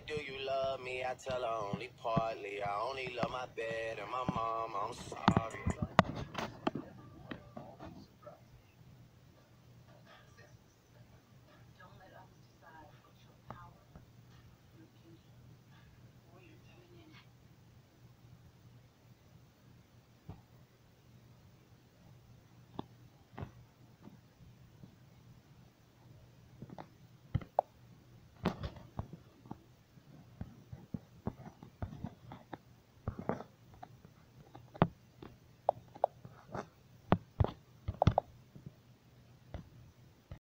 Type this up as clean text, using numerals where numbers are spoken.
do you love me? I tell her only partly. I only love my bed and my mom, I'm sorry.